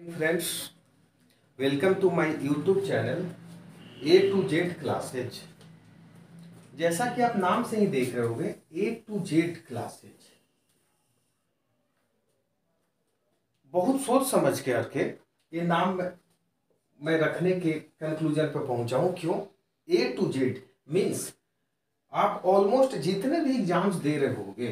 Friends, welcome to my YouTube channel A to Z classes. जैसा कि आप नाम से ही देख रहे होंगे, ए टू जेड क्लासेज। बहुत सोच समझ के रखे ये नाम मैं रखने के कंक्लूजन पर पहुंचा हूं। क्यों? ए टू जेड मीन्स आप ऑलमोस्ट जितने भी एग्जाम्स दे रहे होंगे,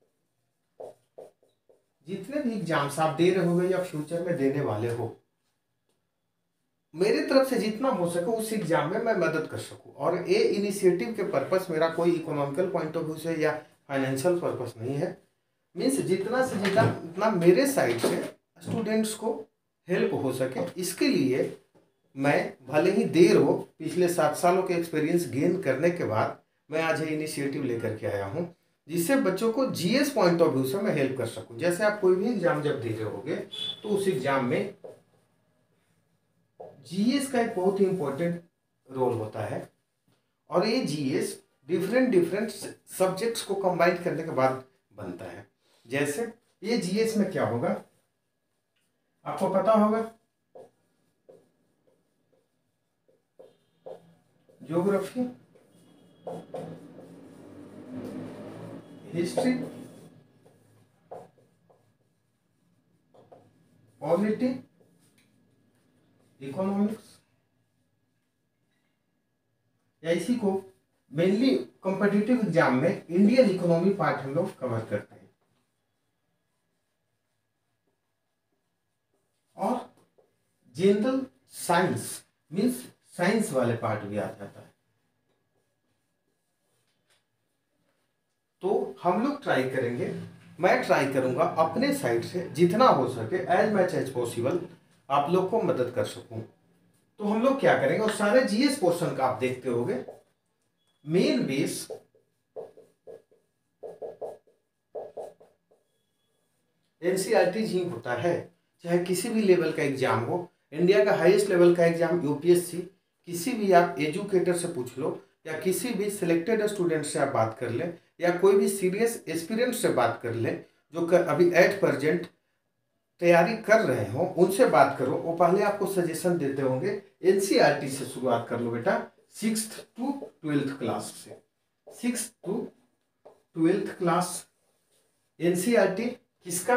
जितने भी एग्जाम्स आप दे रहे होंगे या फ्यूचर में देने वाले हो, मेरे तरफ से जितना हो सके उस एग्जाम में मैं मदद कर सकूं। और ये इनिशिएटिव के पर्पस मेरा कोई इकोनॉमिकल पॉइंट ऑफ व्यू से या फाइनेंशियल पर्पस नहीं है। मीन्स जितना से जितना मेरे साइड से स्टूडेंट्स को हेल्प हो सके, इसके लिए मैं भले ही देर हो, पिछले 7 सालों के एक्सपीरियंस गेन करने के बाद मैं आज ये इनिशिएटिव लेकर के आया हूँ, जिससे बच्चों को जीएस पॉइंट ऑफ व्यू से मैं हेल्प कर सकूँ। जैसे आप कोई भी एग्जाम जब दे रहे होगे तो उस एग्जाम में जीएस का एक बहुत ही इंपॉर्टेंट रोल होता है। और ये जीएस डिफरेंट डिफरेंट सब्जेक्ट्स को कंबाइन करने के बाद बनता है। जैसे ये जीएस में क्या होगा आपको पता होगा, ज्योग्राफी, हिस्ट्री, पॉलिटी, इकोनॉमिक्स, या इसी को मेनली कॉम्पिटिटिव एग्जाम में इंडियन इकोनॉमी पार्ट हम लोग कवर करते हैं। और जनरल साइंस मीन्स साइंस वाले पार्ट भी आ जाता है। तो हम लोग ट्राई करेंगे, मैं ट्राई करूंगा अपने साइड से जितना हो सके एज मच एज पॉसिबल आप लोग को मदद कर सकूं। तो हम लोग क्या करेंगे, और सारे जीएस पोर्शन का आप देखते होंगे, मेन बेस एनसीईआरटी ही होता है। चाहे किसी भी लेवल का एग्जाम हो, इंडिया का हाईएस्ट लेवल का एग्जाम यूपीएससी, किसी भी आप एजुकेटर से पूछ लो या किसी भी सिलेक्टेड स्टूडेंट से आप बात कर लें या कोई भी सीरियस एस्पिरेंट से बात कर लें जो अभी एट प्रेजेंट तैयारी कर रहे हो, उनसे बात करो। वो पहले आपको सजेशन देते होंगे एनसीईआरटी से शुरुआत कर लो बेटा, 6th to 12th क्लास से। 6th to 12th class NCERT किसका?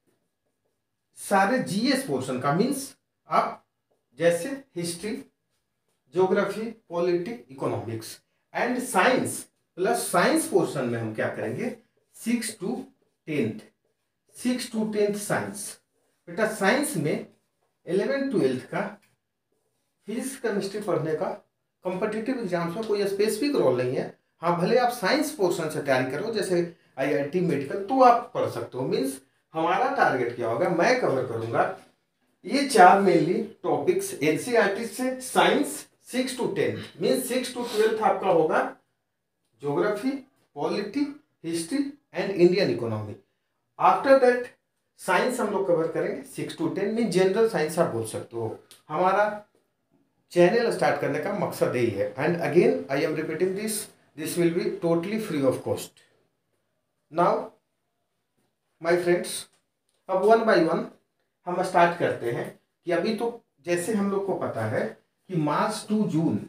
सारे जीएस पोर्शन का। मीन्स आप जैसे history, geography, polity, economics and science plus science portion में हम क्या करेंगे, 6 to 10th, 6 to 10th science. बेटा साइंस में 11th 12th का फिजिक्स केमिस्ट्री पढ़ने का कॉम्पिटिटिव एग्जाम्स में कोई स्पेसिफिक रोल नहीं है। हाँ, भले आप साइंस पोर्शन से तैयारी करो जैसे आईआईटी मेडिकल, तो आप पढ़ सकते हो। मीन्स हमारा टारगेट क्या होगा, मैं कवर करूंगा ये 4 मेनली टॉपिक्स एनसीईआरटी से। Science 6 to 10th means 6 to 12th आपका होगा geography, polity, history and Indian economy. After that science हम लोग कवर करेंगे 6 to 10 मीन जनरल साइंस आप बोल सकते हो। हमारा चैनल स्टार्ट करने का मकसद यही है। And again I am repeating this will be totally free of cost. Now my friends, अब 1 by 1 हम स्टार्ट करते हैं। कि अभी तो जैसे हम लोग को पता है कि मार्च टू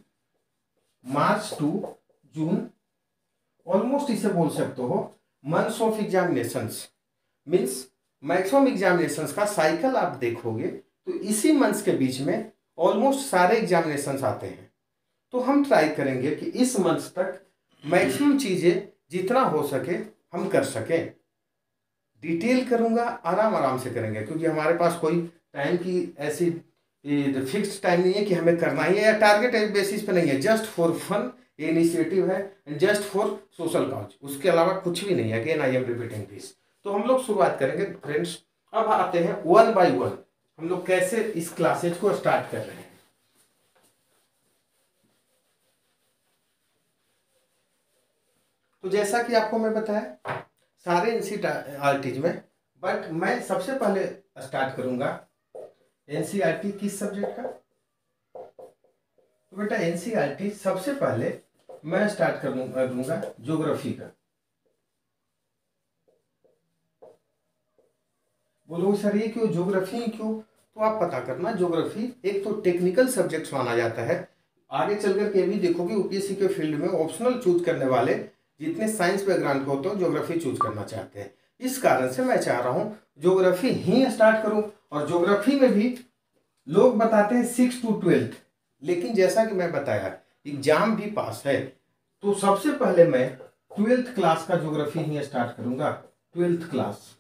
जून ऑलमोस्ट इसे बोल सकते हो months of examinations. Means maximum examinations का साइकिल आप देखोगे तो इसी मंथ्स के बीच में ऑलमोस्ट सारे एग्जामिनेशंस आते हैं। तो हम ट्राई करेंगे कि इस मंथ तक मैक्सिमम चीजें जितना हो सके हम कर सकें। डिटेल करूंगा, आराम आराम से करेंगे, क्योंकि हमारे पास कोई टाइम की ऐसी फिक्स्ड टाइम नहीं है कि हमें करना ही है, या टारगेट बेसिस पे नहीं है। जस्ट फॉर फन ये इनिशिएटिव है, जस्ट फॉर सोशल कॉज, उसके अलावा कुछ भी नहीं है। Again I am repeating this. तो हम लोग शुरुआत करेंगे फ्रेंड्स। अब आते हैं 1 by 1 हम लोग कैसे इस क्लासेज को स्टार्ट कर रहे हैं। तो जैसा कि आपको मैं बताया सारे एनसीईआरटी में, बट मैं सबसे पहले स्टार्ट करूंगा एनसीईआरटी किस सब्जेक्ट का। तो बेटा एनसीईआरटी सबसे पहले मैं स्टार्ट करूंगा ज्योग्राफी का। बोलो सर ये क्यों ज्योग्राफी क्यों? तो आप पता करना ज्योग्राफी एक तो टेक्निकल सब्जेक्ट माना जाता है। आगे चल कर के भी देखोगे यूपीएससी के फील्ड में ऑप्शनल चूज करने वाले जितने साइंस बैकग्राउंड के होते हैं ज्योग्राफी चूज करना चाहते हैं। इस कारण से मैं चाह रहा हूँ ज्योग्राफी ही स्टार्ट करूँ। और ज्योग्राफी में भी लोग बताते हैं 6 to 12, लेकिन जैसा कि मैं बताया एग्जाम भी पास है, तो सबसे पहले मैं 12th क्लास का ज्योग्राफी ही स्टार्ट करूंगा, 12th क्लास।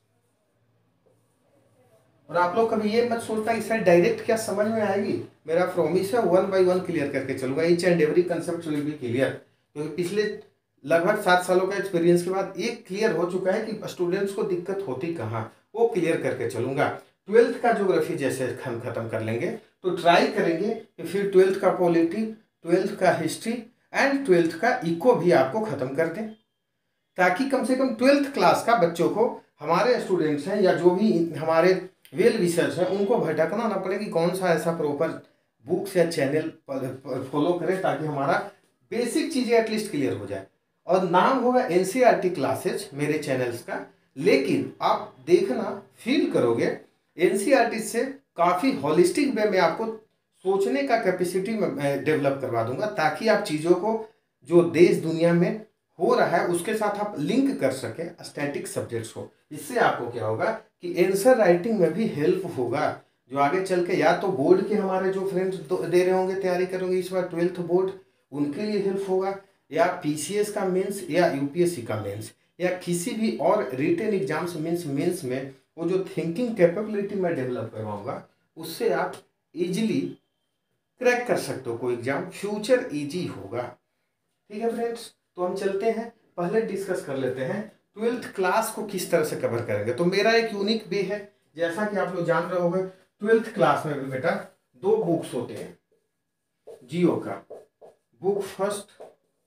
और आप लोग कभी ये मत सोचना कि सर डायरेक्ट क्या समझ में आएगी, मेरा प्रॉमिस है 1 by 1 क्लियर करके चलूंगा, each and every concept will be clear. क्योंकि पिछले लगभग 7 सालों का एक्सपीरियंस के बाद एक क्लियर हो चुका है कि स्टूडेंट्स को दिक्कत होती कहाँ, वो क्लियर करके चलूंगा। 12th का ज्योग्राफी जैसे हम खत्म कर लेंगे तो ट्राई करेंगे कि फिर 12th का पॉलिटी, 12th का हिस्ट्री एंड 12th का इको भी आपको खत्म कर दें, ताकि कम से कम 12th क्लास का बच्चों को, हमारे स्टूडेंट्स हैं या जो भी हमारे वेल विशर्स हैं, उनको भटकना ना पड़े कि कौन सा ऐसा प्रॉपर बुक्स या चैनल फॉलो करें ताकि हमारा बेसिक चीज़ें एटलीस्ट क्लियर हो जाए। और नाम होगा एनसीईआरटी क्लासेज मेरे चैनल्स का, लेकिन आप देखना फील करोगे एनसीईआरटी से काफ़ी होलिस्टिक वे में आपको सोचने का कैपेसिटी में डेवलप करवा दूंगा, ताकि आप चीज़ों को जो देश दुनिया में हो रहा है उसके साथ आप लिंक कर सकें स्टैटिक सब्जेक्ट्स को। इससे आपको क्या होगा कि आंसर राइटिंग में भी हेल्प होगा, जो आगे चल के या तो बोर्ड के हमारे जो फ्रेंड्स दे रहे होंगे, तैयारी करेंगे इस बार 12th बोर्ड, उनके लिए हेल्प होगा, या पीसीएस का मेंस या यूपीएससी का मेंस या किसी भी और रिटन एग्जाम्स मेंस में वो जो थिंकिंग कैपेबिलिटी मैं डेवलप करवाऊंगा, उससे आप इजीली क्रैक कर सकते हो कोई एग्जाम, फ्यूचर इजी होगा। ठीक है फ्रेंड्स, तो हम चलते हैं, पहले डिस्कस कर लेते हैं 12th क्लास को किस तरह से कवर करेंगे। तो मेरा एक यूनिक वे है, जैसा कि आप लोग जान रहे होंगे 12th क्लास में भी बेटा 2 बुक्स होते हैं जियो का, बुक फर्स्ट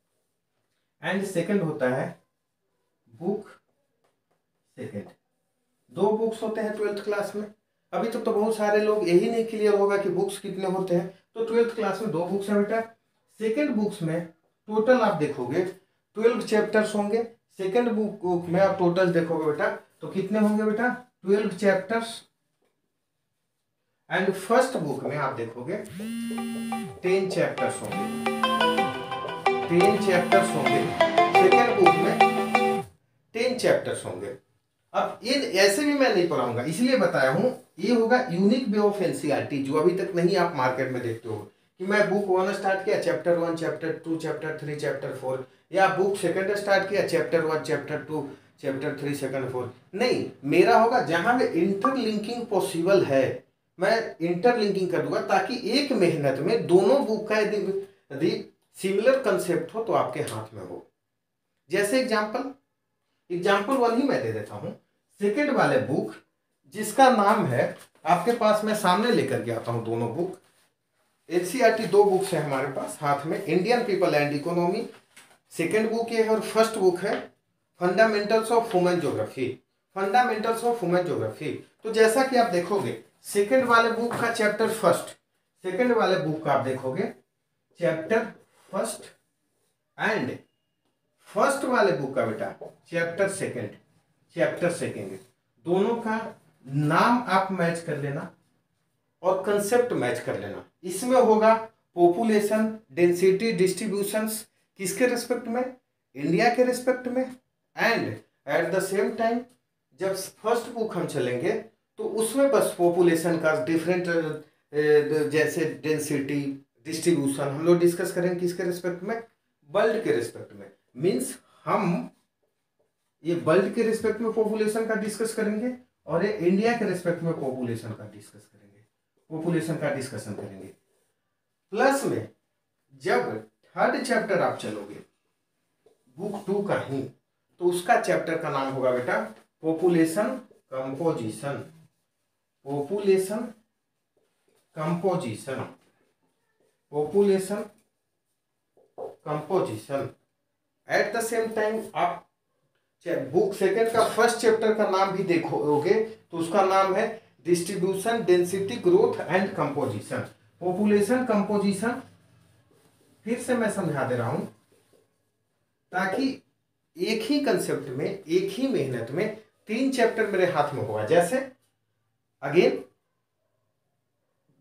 एंड सेकंड होता है बुक सेकंड, 2 बुक्स होते हैं 12th क्लास में। अभी तक तो बहुत सारे लोग यही नहीं क्लियर होगा कि बुक्स कितने होते हैं, तो 12th क्लास में 2 बुक्स हैं बेटा। सेकंड बुक्स में टोटल आप देखोगे 12 चैप्टर्स होंगे, सेकंड बुक में आप टोटल देखोगे बेटा तो कितने होंगे बेटा 12 चैप्टर्स, एंड फर्स्ट बुक में आप देखोगे 10 चैप्टर्स होंगे, 10 चैप्टर्स होंगे, सेकंड बुक में 10 चैप्टर्स होंगे। अब ये ऐसे भी मैं नहीं पढ़ाऊंगा, इसलिए बताया हूं ये होगा यूनिक वे ऑफ एनसीईआरटी, जो अभी तक नहीं आप मार्केट में देखते हो कि मैं बुक 1 स्टार्ट किया, चैप्टर 1, चैप्टर 2, चैप्टर 3, चैप्टर 4, या बुक सेकंड स्टार्ट किया, चैप्टर 1, चैप्टर 2, चैप्टर 3, सेकंड 4। नहीं, मेरा होगा जहां में इंटरलिंकिंग पॉसिबल है मैं इंटरलिंकिंग कर दूंगा, ताकि एक मेहनत में दोनों बुक का यदि सिमिलर कंसेप्ट हो तो आपके हाथ में हो। जैसे एग्जाम्पल 1 ही मैं दे देता हूं, सेकंड वाले बुक जिसका नाम है, आपके पास मैं सामने लेकर के आता हूं दोनों बुक, एनसीईआरटी 2 बुक्स है हमारे पास हाथ में, Indian people and economy second book ये है, और फर्स्ट बुक है fundamentals of human geography, fundamentals of human geography. तो जैसा कि आप देखोगे सेकंड वाले बुक का चैप्टर फर्स्ट, सेकंड वाले बुक का आप देखोगे चैप्टर फर्स्ट, एंड फर्स्ट वाले बुक का बेटा चैप्टर सेकंड, दोनों का नाम आप मैच कर लेना और कंसेप्ट मैच कर लेना। इसमें होगा पॉपुलेशन डेंसिटी डिस्ट्रीब्यूशंस किसके रिस्पेक्ट में, इंडिया के रिस्पेक्ट में, and at the same time जब फर्स्ट बुक हम चलेंगे तो उसमें बस पॉपुलेशन का डिफरेंट जैसे डेंसिटी डिस्ट्रीब्यूशन हम लोग डिस्कस करेंगे किसके रिस्पेक्ट में, वर्ल्ड के रिस्पेक्ट में। मीन्स हम ये वर्ल्ड के रिस्पेक्ट में पॉपुलेशन का डिस्कस करेंगे और ये इंडिया के रिस्पेक्ट में पॉपुलेशन का डिस्कस करेंगे, पॉपुलेशन का डिस्कशन करेंगे। प्लस में जब थर्ड चैप्टर आप चलोगे बुक 2 का ही, तो उसका चैप्टर का नाम होगा बेटा population composition, population composition, population composition. At the same time आप बुक सेकंड का फर्स्ट चैप्टर का नाम भी देखोगे तो उसका नाम है distribution density growth and composition, population composition. फिर से मैं समझा दे रहा हूं ताकि एक ही कंसेप्ट में एक ही मेहनत में 3 चैप्टर मेरे हाथ में होगा। जैसे अगेन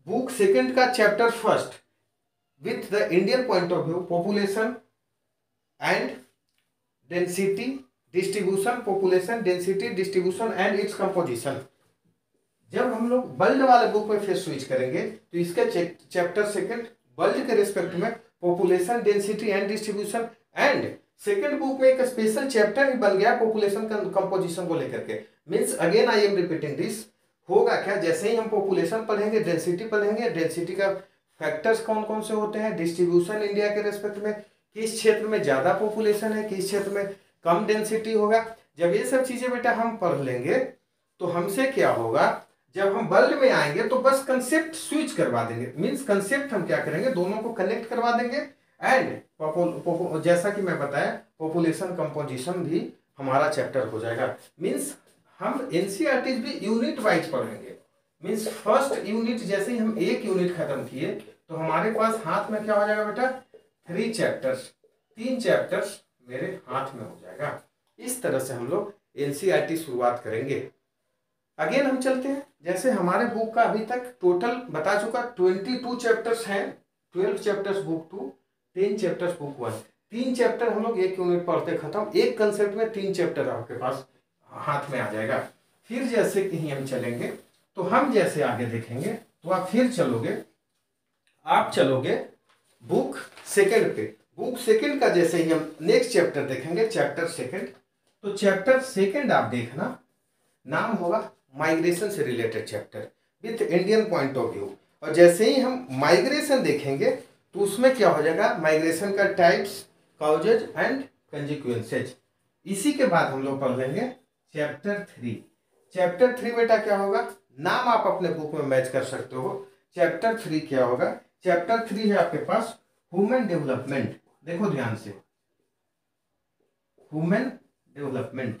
बुक सेकंड का chapter first with the Indian point of view, population and density distribution, population density distribution and its composition. जब हम लोग वर्ल्ड वाले बुक में फिर स्विच करेंगे तो इसका चैप्टर सेकंड वर्ल्ड के रिस्पेक्ट में population density and distribution, and second book में एक स्पेशल चैप्टर ही बन गया पॉपुलेशन कंपोजिशन को लेकर के। Means again I am repeating this, होगा क्या, जैसे ही हम पॉपुलेशन पढ़ेंगे, डेंसिटी पढ़ेंगे, डेंसिटी का फैक्टर्स कौन कौन से होते हैं, डिस्ट्रीब्यूशन इंडिया के रेस्पेक्ट में, किस क्षेत्र में ज्यादा पॉपुलेशन है, किस क्षेत्र में कम डेंसिटी होगा, जब ये सब चीजें बेटा हम पढ़ लेंगे तो हमसे क्या होगा, जब हम वर्ल्ड में आएंगे तो बस कंसेप्ट स्विच करवा देंगे। मींस कंसेप्ट हम क्या करेंगे, दोनों को कनेक्ट करवा देंगे, एंड जैसा कि मैं बताया पॉपुलेशन कंपोजिशन भी हमारा चैप्टर हो जाएगा। मींस हम एनसीईआरटी भी यूनिट वाइज पढ़ेंगे। मींस फर्स्ट यूनिट जैसे ही हम एक यूनिट खत्म किए तो हमारे पास हाथ में क्या हो जाएगा बेटा, 3 चैप्टर्स, 3 चैप्टर्स मेरे हाथ में हो जाएगा। इस तरह से हम लोग एनसीईआरटी शुरुआत करेंगे। अगेन हम चलते हैं, जैसे हमारे बुक का अभी तक टोटल बता चुका 22 चैप्टर्स हैं, 12 chapters book 2, 10 chapters book 1। 3 chapter हम लोग एक यूनिट पढ़ते खत्म, एक कंसेप्ट में 3 चैप्टर आपके पास हाथ में आ जाएगा। फिर जैसे कि हम चलेंगे तो हम जैसे आगे देखेंगे तो आप फिर चलोगे, आप चलोगे बुक सेकंड पे। बुक सेकंड का जैसे ही हम नेक्स्ट चैप्टर देखेंगे, चैप्टर सेकंड, तो चैप्टर सेकंड आप देखना नाम होगा माइग्रेशन से related chapter with Indian point of view. और जैसे ही हम माइग्रेशन देखेंगे तो उसमें क्या हो जाएगा, माइग्रेशन का टाइप्स, कॉजेज एंड कंसिक्वेंसेज। इसी के बाद हम लोग पढ़ लेंगे चैप्टर 3। चैप्टर 3 बेटा क्या होगा, नाम आप अपने बुक में मैच कर सकते हो। चैप्टर 3 क्या होगा, चैप्टर 3 है आपके पास ह्यूमन डेवलपमेंट। देखो ध्यान से, ह्यूमन डेवलपमेंट।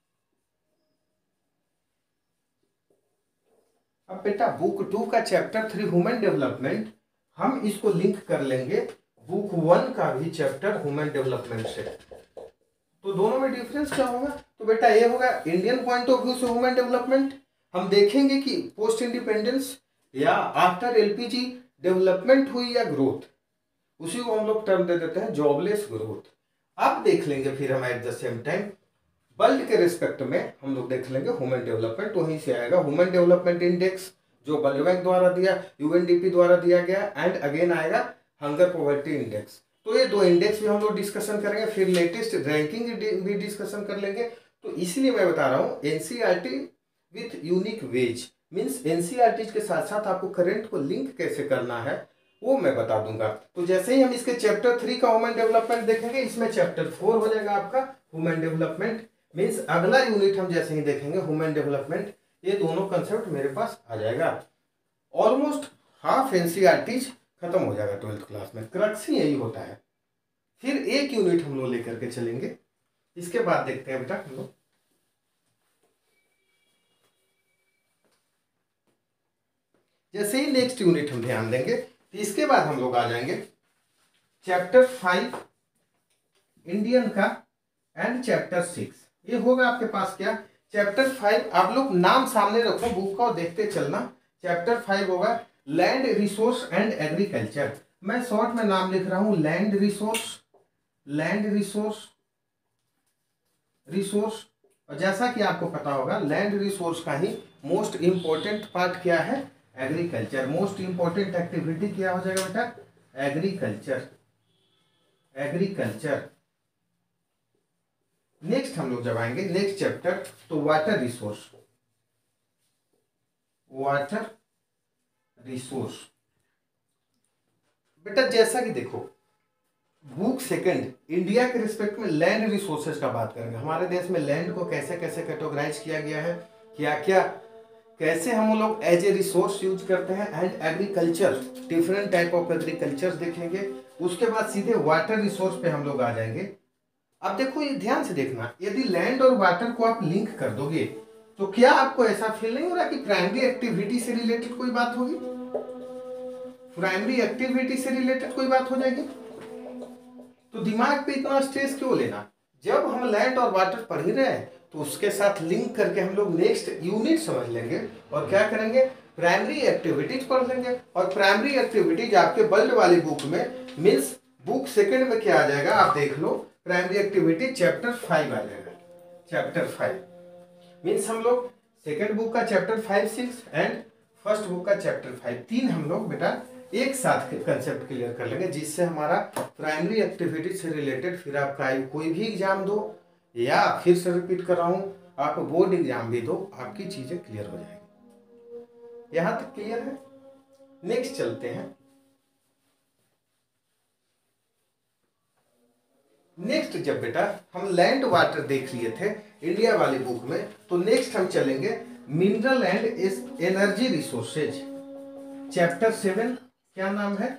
अब बेटा बुक 2 का चैप्टर 3 ह्यूमन डेवलपमेंट, हम इसको लिंक कर लेंगे बुक 1 का भी चैप्टर ह्यूमन डेवलपमेंट से। तो दोनों में डिफरेंस क्या होगा, तो बेटा ये होगा इंडियन पॉइंट ऑफ व्यू से ह्यूमन डेवलपमेंट। हम देखेंगे कि पोस्ट इंडिपेंडेंस या आफ्टर एलपीजी डेवलपमेंट हुई या ग्रोथ, उसी को हम लोग टर्म दे देते हैं जॉबलेस ग्रोथ। अब देख लेंगे फिर हम at the same time world के रिस्पेक्ट में हम लोग देख लेंगे ह्यूमन डेवलपमेंट। वहीं से आएगा ह्यूमन डेवलपमेंट इंडेक्स जो वर्ल्ड बैंक द्वारा दिया, यूएनडीपी द्वारा दिया गया, एंड अगेन आएगा हंगर पॉवर्टी इंडेक्स। तो ये 2 इंडेक्स भी हम लोग डिस्कशन करेंगे, फिर लेटेस्ट रैंकिंग भी डिस्कशन कर लेंगे। तो इसलिए मैं बता रहा हूँ NCERT with unique ways, means NCERT के साथ साथ आपको करंट को लिंक कैसे करना है वो मैं बता दूंगा। तो जैसे ही हम इसके चैप्टर 3 का ह्यूमन डेवलपमेंट देखेंगे, इसमें चैप्टर 4 हो जाएगा आपका ह्यूमन डेवलपमेंट। मीन्स अगला यूनिट हम जैसे ही देखेंगे ह्यूमन डेवलपमेंट, ये दोनों कंसेप्ट मेरे पास आ जाएगा। ऑलमोस्ट हाफ एनसीईआरटी खत्म हो जाएगा 12th क्लास में। क्रक्स ही यही होता है। फिर एक यूनिट हम लोग लेकर के चलेंगे, इसके बाद देखते हैं बेटा हम लोग जैसे ही नेक्स्ट यूनिट हम ध्यान देंगे तो इसके बाद हम लोग आ जाएंगे चैप्टर 5 इंडियन का एंड चैप्टर 6। ये होगा आपके पास क्या, चैप्टर 5, आप लोग नाम सामने रखो बुक का और देखते चलना। चैप्टर 5 होगा लैंड रिसोर्स एंड एग्रीकल्चर। मैं शॉर्ट में नाम लिख रहा हूं land resource, land resource, resource. और जैसा कि आपको पता होगा लैंड रिसोर्स का ही मोस्ट इंपॉर्टेंट पार्ट क्या है, एग्रीकल्चर। मोस्ट इंपॉर्टेंट एक्टिविटी क्या हो जाएगा बेटा, एग्रीकल्चर, एग्रीकल्चर। नेक्स्ट हम लोग जब आएंगे नेक्स्ट चैप्टर तो वाटर रिसोर्स, वाटर रिसोर्स। बेटा जैसा कि देखो बुक सेकंड इंडिया के रिस्पेक्ट में लैंड रिसोर्सेज का बात करेंगे। हमारे देश में लैंड को कैसे कैसे कैटेगराइज किया गया है, क्या क्या कैसे हम लोग एज ए रिसोर्स यूज करते हैं, and agriculture, different type of agriculture देखेंगे। उसके बाद सीधे वाटर रिसोर्स पे हम लोग आ जाएंगे। अब देखो ये ध्यान से देखना, यदि लैंड और वाटर को आप लिंक कर दोगे तो क्या आपको ऐसा फील नहीं हो रहा कि प्राइमरी एक्टिविटी से रिलेटेड कोई बात होगी, प्राइमरी एक्टिविटी से रिलेटेड कोई बात हो जाएगी। तो दिमाग पे इतना स्ट्रेस क्यों लेना, जब हम लैंड और वाटर पढ़ ही रहे हैं तो उसके साथ लिंक करके हम लोग नेक्स्ट यूनिट समझ लेंगे और क्या करेंगे, प्राइमरी एक्टिविटीज पढ़ लेंगे। और प्राइमरी एक्टिविटीज आपके वर्ल्ड वाली बुक में मीन्स बुक सेकंड में क्या आ जाएगा आप देख लो, प्राइमरी एक्टिविटी चैप्टर 5 आ जाएगा। चैप्टर 5 मीन्स हम लोग सेकंड बुक का चैप्टर 5, 6 एंड फर्स्ट बुक का चैप्टर 5 तीन हम लोग बेटा एक साथ कंसेप्ट क्लियर कर लेंगे, जिससे हमारा प्राइमरी एक्टिविटी से रिलेटेड फिर आप कोई भी एग्जाम दो या फिर से रिपीट कर रहा हूँ आप बोर्ड एग्जाम भी दो, आपकी चीजें क्लियर हो जाएगी। यहां तक क्लियर है। नेक्स्ट चलते हैं। नेक्स्ट जब बेटा हम लैंड वाटर देख लिए थे इंडिया वाली बुक में, तो नेक्स्ट हम चलेंगे mineral and energy resources chapter 7। क्या नाम है?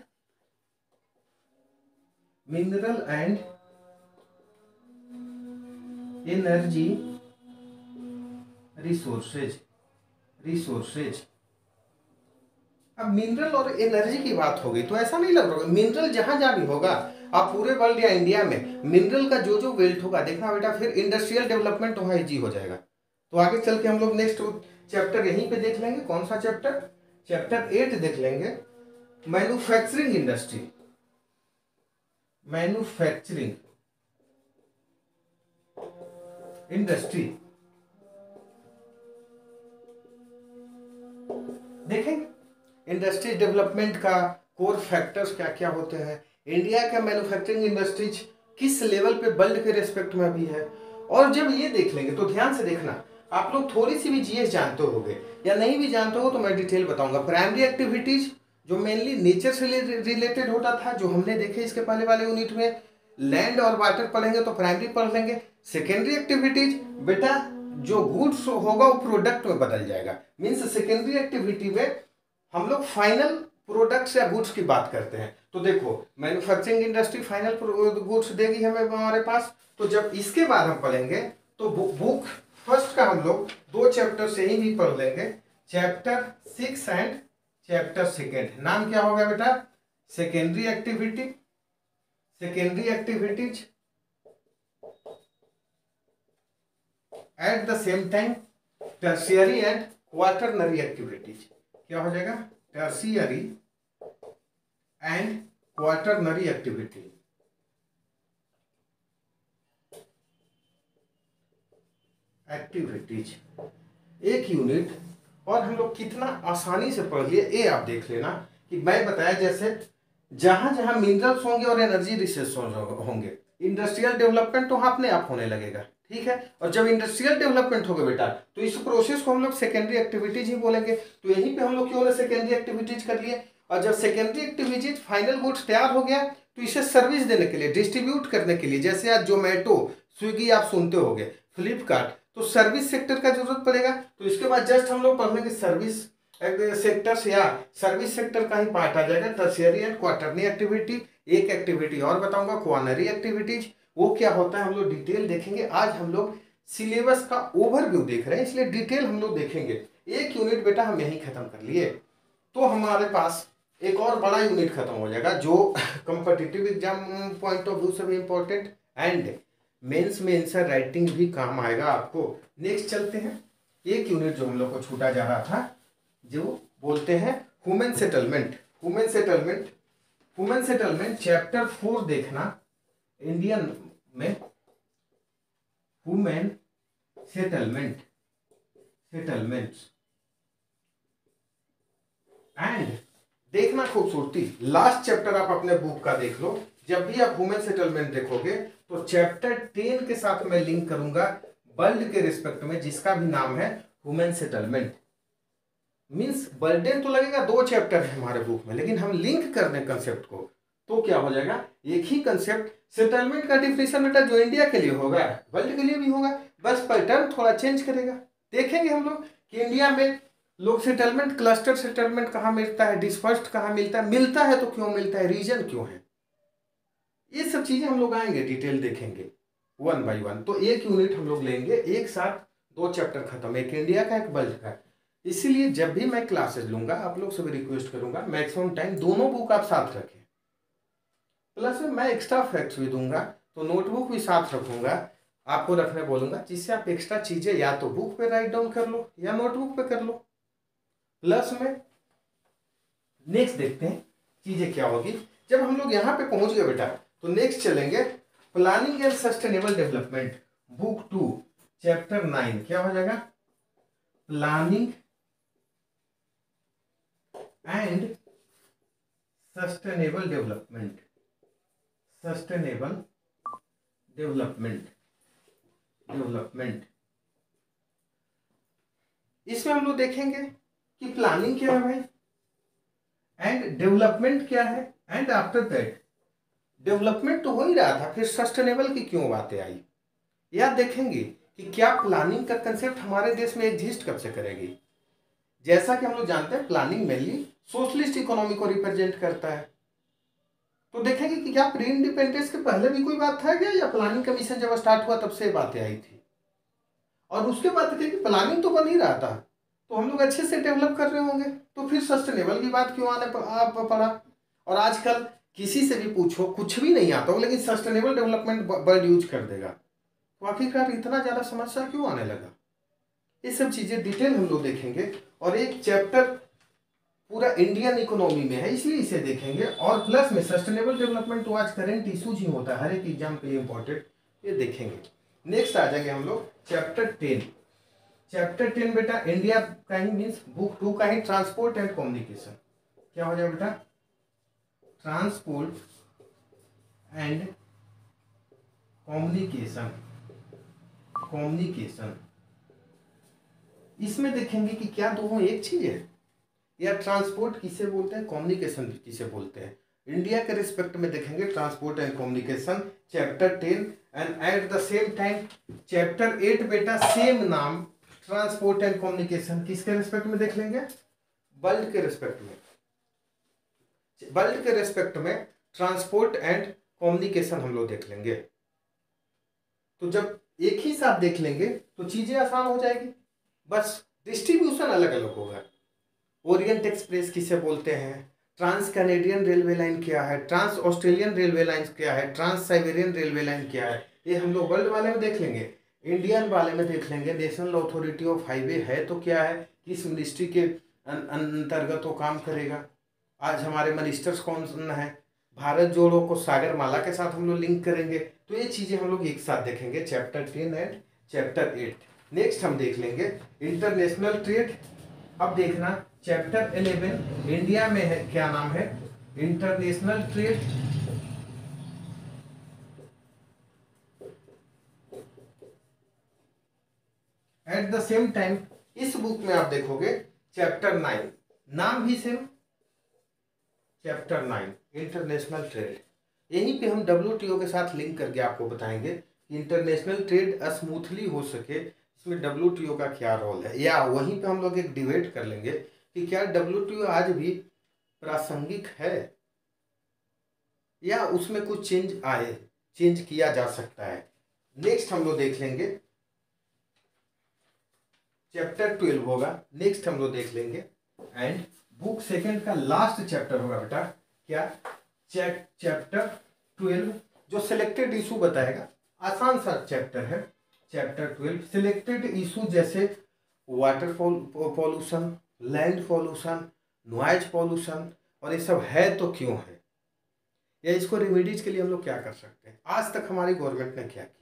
Mineral and energy resources. अब मिनरल और एनर्जी की बात हो गई तो ऐसा नहीं लग रहा होगा, मिनरल जहां जहां भी होगा आप पूरे वर्ल्ड या इंडिया में मिनरल का जो जो वेल्ट होगा देखना बेटा, फिर इंडस्ट्रियल डेवलपमेंट वहां इजी हो जाएगा। तो आगे चल के हम लोग नेक्स्ट चैप्टर यहीं पे देख लेंगे। कौन सा चैप्टर? चैप्टर 8 देख लेंगे, मैन्युफैक्चरिंग इंडस्ट्री। मैन्युफैक्चरिंग इंडस्ट्री देखेंगे इंडस्ट्री डेवलपमेंट का कोर फैक्टर्स क्या क्या होते हैं, इंडिया का मैन्युफैक्चरिंग इंडस्ट्रीज किस लेवल पे वर्ल्ड के रेस्पेक्ट में भी है। और जब ये देख लेंगे तो ध्यान से देखना, आप लोग थोड़ी सी भी जीएस जानते होगे या नहीं भी जानते हो तो मैं डिटेल बताऊंगा। प्राइमरी एक्टिविटीज जो मेनली नेचर से रिलेटेड होता था, जो हमने देखे इसके पहले वाले यूनिट में, लैंड और वाटर पढ़ेंगे तो प्राइमरी पढ़ लेंगे। सेकेंडरी एक्टिविटीज बेटा जो गुड्स होगा वो प्रोडक्ट में बदल जाएगा, मीन्स सेकेंडरी एक्टिविटी में हम लोग फाइनल प्रोडक्ट्स या गुड्स की बात करते हैं। तो देखो मैन्युफैक्चरिंग इंडस्ट्री फाइनल गुड्स देगी हमें हमारे पास। तो जब इसके बाद हम पढ़ेंगे तो बुक फर्स्ट का हम लोग 2 चैप्टर से ही भी पढ़ लेंगे, चैप्टर 6 एंड चैप्टर 2। नाम क्या होगा बेटा? Secondary activities at the same time tertiary and quaternary activities. क्या हो जाएगा? Tertiary and quaternary activity. एक यूनिट और हम लोग कितना आसानी से पढ़ लिए ये आप देख लेना कि मैं बताया जैसे जहां जहां मिनरल्स होंगे और एनर्जी रिसोर्स होंगे इंडस्ट्रियल डेवलपमेंट तो अपने आप होने लगेगा, ठीक है। और जब इंडस्ट्रियल डेवलपमेंट होगा बेटा तो इस प्रोसेस को हम लोग सेकेंडरी एक्टिविटीज ही बोलेंगे। तो यहीं पे हम लोग क्यों ना सेकेंडरी एक्टिविटीज कर लिए। और जब सेकेंडरी एक्टिविटीज फाइनल गुड्स तैयार हो गया तो इसे सर्विस देने के लिए, डिस्ट्रीब्यूट करने के लिए, जैसे आज जोमेटो स्विगी आप सुनते होंगे, फ्लिपकार्ट, तो सर्विस सेक्टर का जरूरत पड़ेगा। तो इसके बाद जस्ट हम लोग पढ़ने के सर्विस सेक्टर्स या सर्विस सेक्टर का ही पार्ट आ जाएगा, टर्शियरी एंड क्वाटरनरी एक्टिविटी। एक एक्टिविटी और बताऊंगा क्वाटरनरी एक्टिविटीज, वो क्या होता है हम लोग डिटेल देखेंगे। आज हम लोग सिलेबस का ओवरव्यू देख रहे हैं इसलिए डिटेल हम लोग देखेंगे। एक यूनिट बेटा हम यही खत्म कर लिए तो हमारे पास एक और बड़ा यूनिट खत्म हो जाएगा जो competitive exam point of view से भी इंपॉर्टेंट एंड मेंस में आंसर राइटिंग भी काम आएगा आपको। नेक्स्ट चलते हैं, एक यूनिट जो हम लोग को छूटा जा रहा था जो बोलते हैं human settlement. Human settlement chapter 4 देखना, इंडियन में ह्यूमन सेटलमेंट्स एंड देखना खूबसूरती। लास्ट चैप्टर आप अपने बुक का देख लो, जब भी आप ह्यूमन सेटलमेंट देखोगे तो चैप्टर 10 के साथ मैं लिंक करूंगा वर्ल्ड के रिस्पेक्ट में, जिसका भी नाम है ह्यूमन सेटलमेंट। मीन्स बर्डन तो लगेगा 2 चैप्टर है हमारे बुक में, लेकिन हम लिंक कर दें कंसेप्ट को तो क्या हो जाएगा एक ही कंसेप्ट। सेटलमेंट का डिफिनेशन बेटा जो इंडिया के लिए होगा वर्ल्ड के लिए भी होगा, बस पैटर्न थोड़ा चेंज करेगा। देखेंगे हम लोग कि इंडिया में लोग सेटलमेंट, क्लस्टर सेटलमेंट कहाँ मिलता है, डिस्पर्स्ड कहाँ मिलता है तो क्यों मिलता है, रीजन क्यों है, ये सब चीजें हम लोग आएंगे डिटेल देखेंगे 1 बाय 1। तो एक यूनिट हम लोग लेंगे एक साथ, 2 चैप्टर खत्म, एक इंडिया का एक वर्ल्ड का। इसीलिए जब भी मैं क्लासेस लूंगा आप लोग से भी रिक्वेस्ट करूंगा मैक्सिमम टाइम दोनों बुक आप साथ रखें, प्लस में मैं एक्स्ट्रा फैक्ट्स भी दूंगा तो नोटबुक भी साथ रखूंगा, आपको रखने बोलूंगा, जिससे आप एक्स्ट्रा चीजें या तो बुक पे राइट डाउन कर लो या नोटबुक पे कर लो। प्लस में नेक्स्ट देखते हैं चीजें क्या होगी। जब हम लोग यहाँ पे पहुंच गए बेटा तो नेक्स्ट चलेंगे planning and sustainable development, book 2 chapter 9 क्या हो जाएगा, planning and sustainable development, sustainable development, development. इसमें हम लोग देखेंगे कि प्लानिंग क्या है भाई एंड डेवलपमेंट क्या है, एंड आफ्टर दैट डेवलपमेंट तो हो ही रहा था, फिर सस्टेनेबल की क्यों बातें आई। यह देखेंगे कि क्या प्लानिंग का कंसेप्ट हमारे देश में एग्जिस्ट कब से करेगी। जैसा कि हम लोग जानते हैं प्लानिंग मेनली सोशलिस्ट इकोनॉमी को रिप्रेजेंट करता है, तो देखेंगे कि क्या प्री इंडिपेंडेंस के पहले भी कोई बात था क्या, या प्लानिंग कमीशन जब स्टार्ट हुआ तब से बातें आई थी। और उसके बाद देखेंगे कि प्लानिंग तो बन ही रहा था, तो हम लोग अच्छे से डेवलप कर रहे होंगे, तो फिर सस्टेनेबल की बात क्यों आने पड़ा। और आजकल किसी से भी पूछो कुछ भी नहीं आता हो, लेकिन सस्टेनेबल डेवलपमेंट वर्ड यूज कर देगा, तो आखिरकार इतना ज़्यादा समस्या क्यों आने लगा। ये सब चीज़ें डिटेल हम लोग देखेंगे, और एक चैप्टर पूरा इंडियन इकोनॉमी में है इसलिए इसे देखेंगे, और प्लस में सस्टेनेबल डेवलपमेंट तो आज करेंट इशूज ही होता है, हर एक एग्जाम के लिए इंपॉर्टेंट, ये देखेंगे। नेक्स्ट आ जाएंगे हम लोग चैप्टर 10। चैप्टर 10 बेटा इंडिया का ही मीन्स बुक 2 का ही ट्रांसपोर्ट एंड कम्युनिकेशन, क्या हो जाएगा बेटा, ट्रांसपोर्ट एंड कम्युनिकेशन, कम्युनिकेशन। इसमें देखेंगे कि क्या दोनों एक चीज है, या ट्रांसपोर्ट किसे बोलते हैं, कम्युनिकेशन किसे बोलते हैं। इंडिया के रिस्पेक्ट में देखेंगे transport and communication chapter 10, and at the same time chapter 8 बेटा सेम नाम ट्रांसपोर्ट एंड कम्युनिकेशन, किसके रिस्पेक्ट में देख लेंगे, वर्ल्ड के रिस्पेक्ट में, वर्ल्ड के रिस्पेक्ट में ट्रांसपोर्ट एंड कम्युनिकेशन हम लोग देख लेंगे। तो जब एक ही साथ देख लेंगे तो चीजें आसान हो जाएगी, बस डिस्ट्रीब्यूशन अलग अलग होगा। ओरिएंट एक्सप्रेस किसे बोलते हैं, ट्रांस कैनेडियन रेलवे लाइन क्या है, ट्रांस ऑस्ट्रेलियन रेलवे लाइन क्या है, ट्रांस साइबेरियन रेलवे लाइन क्या है, ये हम लोग वर्ल्ड वाले में देख लेंगे। इंडियन वाले में देख लेंगे नेशनल अथॉरिटी ऑफ हाईवे है तो क्या है, किस मिनिस्ट्री के अंतर्गत वो काम करेगा, आज हमारे मिनिस्टर्स कौन है, भारत जोड़ो को सागर माला के साथ हम लोग लिंक करेंगे। तो ये चीज़ें हम लोग एक साथ देखेंगे चैप्टर 10 एंड चैप्टर 8। नेक्स्ट हम देख लेंगे इंटरनेशनल ट्रेड। अब देखना चैप्टर 11 इंडिया में है, क्या नाम है, international trade, at the same time इस बुक में आप देखोगे चैप्टर 9 नाम भी सेम, चैप्टर 9 इंटरनेशनल ट्रेड। यहीं पे हम WTO के साथ लिंक करके आपको बताएंगे कि इंटरनेशनल ट्रेड स्मूथली हो सके इसमें WTO का क्या रोल है, या वहीं पे हम लोग एक डिबेट कर लेंगे कि क्या WTO आज भी प्रासंगिक है, या उसमें कुछ चेंज किया जा सकता है। नेक्स्ट हम लोग देख लेंगे चैप्टर 12 होगा, नेक्स्ट हम लोग देख लेंगे, एंड बुक सेकंड का लास्ट चैप्टर होगा बेटा क्या, चैप्टर 12 जो सिलेक्टेड इशू बताएगा, आसान सा चैप्टर है चैप्टर 12। सिलेक्टेड इशू जैसे water pollution, land pollution, noise pollution, और ये सब है तो क्यों है, या इसको रेमेडीज के लिए हम लोग क्या कर सकते हैं, आज तक हमारी गवर्नमेंट ने क्या किया।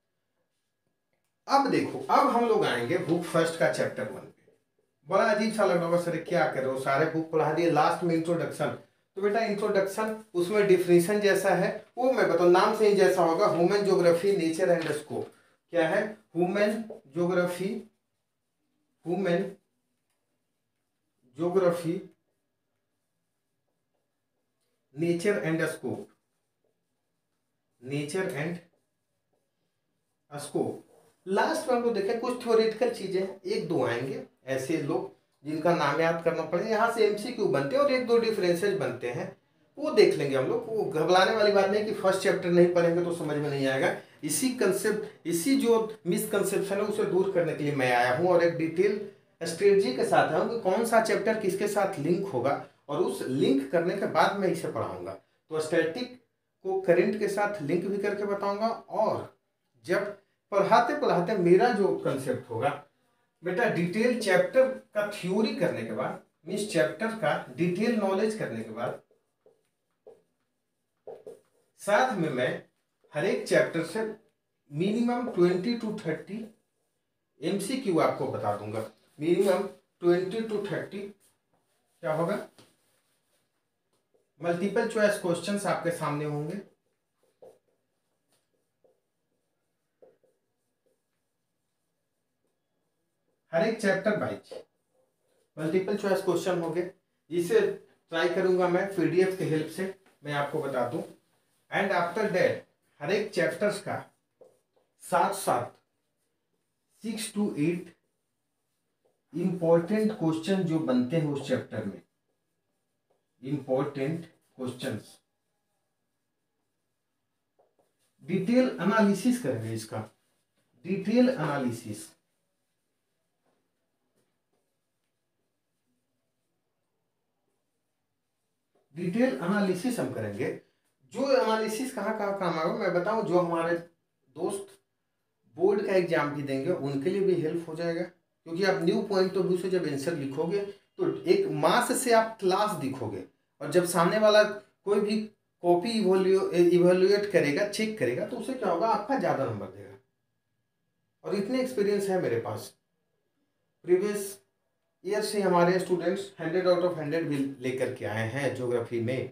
अब देखो, अब हम लोग आएंगे बुक फर्स्ट का चैप्टर 1 पे। बड़ा अजीब सा लग रहा होगा सर क्या कर रहे हो, सारे बुक पढ़ा दिए, लास्ट में इंट्रोडक्शन। तो बेटा इंट्रोडक्शन उसमें डिफिनेशन जैसा है वो मैं बताऊँ, नाम से ही जैसा होगा, human geography nature and scope. क्या है, human geography, human geography nature and scope, nature and scope. Last में हम लोग देखें कुछ थ्योरेटिकल चीजें, एक दो आएंगे ऐसे लोग जिनका नाम याद करना पड़ेगा, यहाँ से MCQ बनते हैं और एक दो डिफरेंसेस बनते हैं, वो देख लेंगे हम लोग। वो घबराने वाली बात नहीं कि फर्स्ट चैप्टर नहीं पढ़ेंगे तो समझ में नहीं आएगा। इसी कंसेप्ट, इसी जो मिसकंसेप्शन है उसे दूर करने के लिए मैं आया हूँ, और एक डिटेल स्ट्रेटजी के साथ आया हूँ कि कौन सा चैप्टर किसके साथ लिंक होगा, और उस लिंक करने के बाद मैं इसे पढ़ाऊंगा। तो स्टैटिक को करंट के साथ लिंक भी करके बताऊंगा, और जब पढ़ाते पढ़ाते मेरा जो कंसेप्ट होगा बेटा, डिटेल चैप्टर का थ्योरी करने के बाद मीन्स चैप्टर का डिटेल नॉलेज करने के बाद साथ में मैं हर एक चैप्टर से मिनिमम 20 to 30 MCQ आपको बता दूंगा। मिनिमम 20 to 30 क्या होगा, मल्टीपल चॉइस क्वेश्चंस आपके सामने होंगे। हर एक chapter wise multiple choice question होंगे, जिसे ट्राई करूंगा मैं PDF के हेल्प से मैं आपको बता दूं। एंड आफ्टर दैट हर एक चैप्टर्स का साथ साथ 6 to 8 इंपॉर्टेंट क्वेश्चन जो बनते हैं उस चैप्टर में, इंपॉर्टेंट क्वेश्चंस डिटेल एनालिसिस करेंगे इसका, डिटेल एनालिसिस। डिटेल एनालिसिस हम करेंगे। जो एनालिसिस कहाँ कहाँ काम आएगा मैं बताऊं, जो हमारे दोस्त बोर्ड का एग्जाम भी देंगे उनके लिए भी हेल्प हो जाएगा, क्योंकि आप न्यू पॉइंट ऑफ व्यू से जब आंसर लिखोगे तो एक मास से आप क्लास दिखोगे, और जब सामने वाला कोई भी कॉपी इवोल्यूएट करेगा, चेक करेगा, तो उसे क्या होगा, आपका ज़्यादा नंबर देगा। और इतने एक्सपीरियंस है मेरे पास, प्रीवियस ईयर से हमारे स्टूडेंट्स 100 out of 100 भी लेकर के आए हैं ज्योग्राफी में।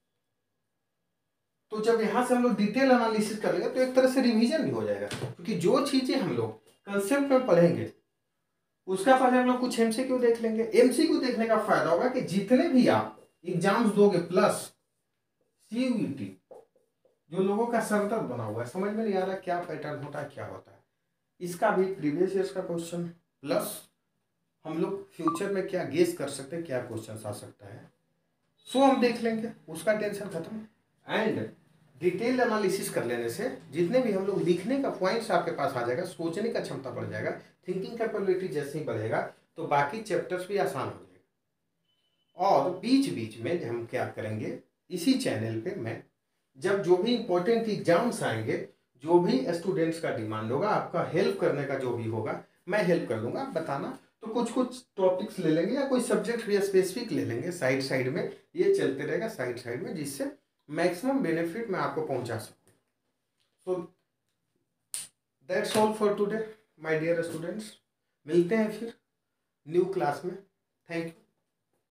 तो जब यहाँ से हम लोग डिटेल एनालिसिस कर लेंगे तो एक तरह से रिवीजन भी हो जाएगा, क्योंकि जो चीज़ें हम लोग कंसेप्ट में पढ़ेंगे उसका पहले हम लोग कुछ MCQ देख लेंगे। MCQ देखने का फायदा होगा कि जितने भी आप एग्जाम्स दोगे प्लस CUET, जो लोगों का सर दर्द बना हुआ है, समझ में नहीं आ रहा क्या पैटर्न होता है क्या होता है, इसका भी प्रीवियस ईयर्स का क्वेश्चन प्लस हम लोग फ्यूचर में क्या गेस कर सकते हैं, क्या क्वेश्चन आ सकता है, सो हम देख लेंगे, उसका टेंशन खत्म। एंड डिटेल एनालिसिस कर लेने से जितने भी हम लोग लिखने का पॉइंट्स आपके पास आ जाएगा, सोचने का क्षमता बढ़ जाएगा, थिंकिंग कैपेबिलिटी जैसे ही बढ़ेगा तो बाकी चैप्टर्स भी आसान हो जाएगा। और बीच बीच में हम क्या करेंगे, इसी चैनल पे मैं जब जो भी इंपॉर्टेंट एग्जाम्स आएंगे, जो भी स्टूडेंट्स का डिमांड होगा, आपका हेल्प करने का जो भी होगा मैं हेल्प कर दूंगा, आप बताना। तो कुछ कुछ टॉपिक्स ले लेंगे या कोई सब्जेक्ट भी स्पेसिफिक ले लेंगे, साइड साइड में ये चलते रहेगा साइड साइड में, जिससे मैक्सिमम बेनिफिट मैं आपको पहुंचा सकूँ। So that's all for today my dear students, मिलते हैं फिर न्यू क्लास में। Thank you.